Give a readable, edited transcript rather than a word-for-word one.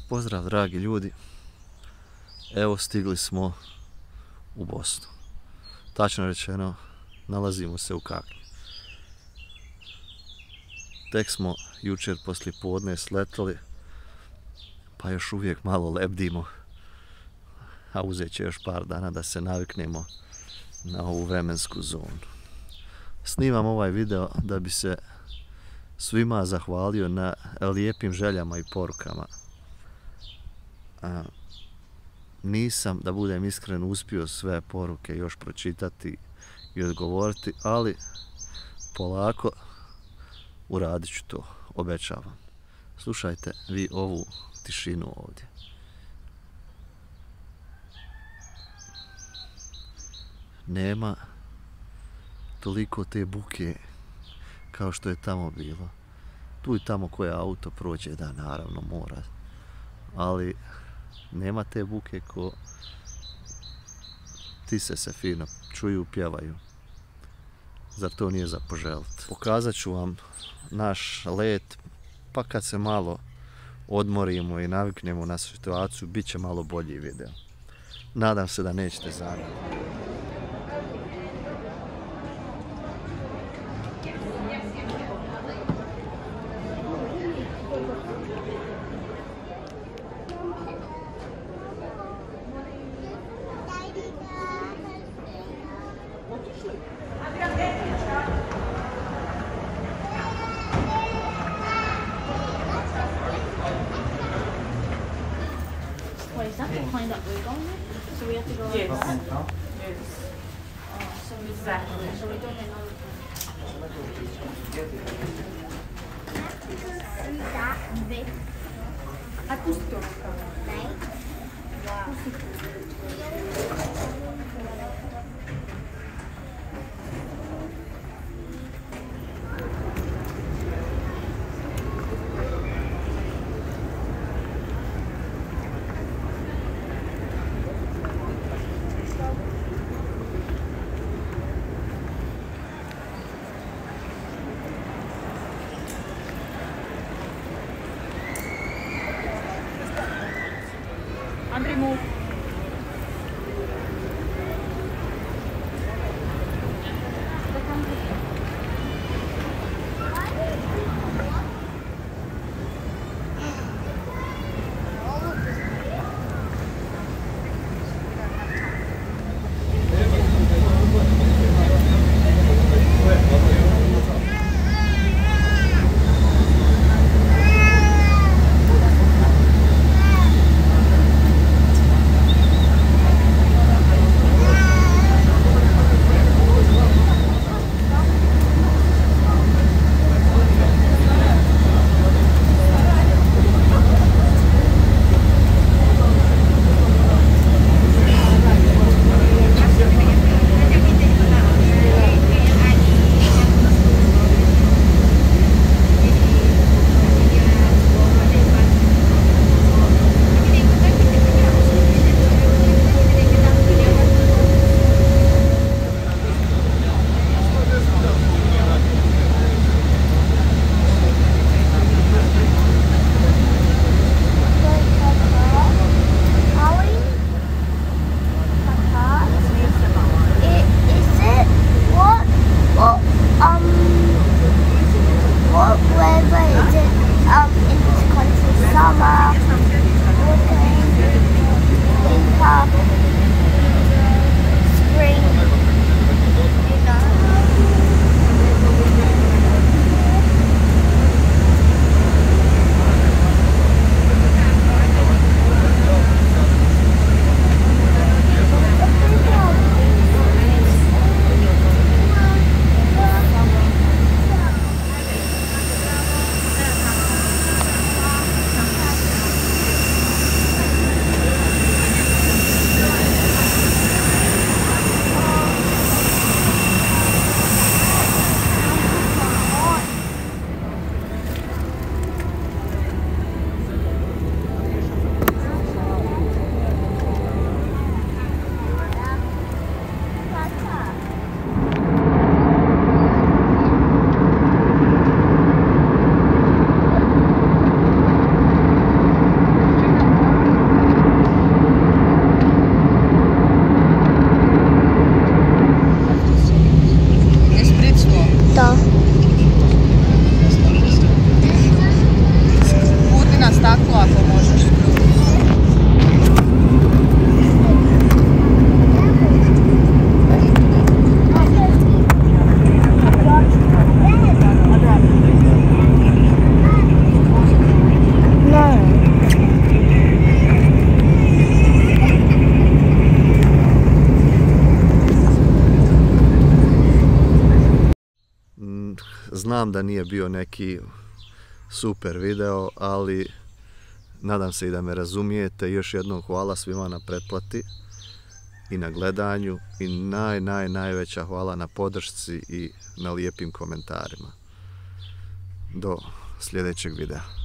Pozdrav dragi ljudi, evo stigli smo u Bosnu. Tačno rečeno, nalazimo se u Kaknju. Tek smo jučer poslije podne sletali, pa još uvijek malo lebdimo, a uzet će još par dana da se naviknemo na ovu vremensku zonu. Snimam ovaj video da bi se svima zahvalio na lijepim željama i porukama. Nisam, da budem iskren, uspio sve poruke još pročitati i odgovoriti, ali polako uradit ću to, obećavam. Slušajte vi ovu tišinu ovdje. Nema toliko te buke kao što je tamo bilo. Tu i tamo koje auto prođe, da, naravno mora, ali nema te buke ko ptice se fino čuju, pjevaju. Zar to nije za poželit? Pokazat ću vam naš let, pa kad se malo odmorimo i naviknemo na situaciju, bit će malo bolji video. Nadam se da nećete zanimati. What is that behind that blue one? So we have to go like that? Yes. Oh, so exactly. So we don't know. A questo. Andrej, move. staklo ako možeš. Znam da nije bio neki super video, ali nadam se i da me razumijete. Još jednom hvala svima na pretplati i na gledanju i najveća hvala na podršci i na lijepim komentarima. Do sljedećeg videa.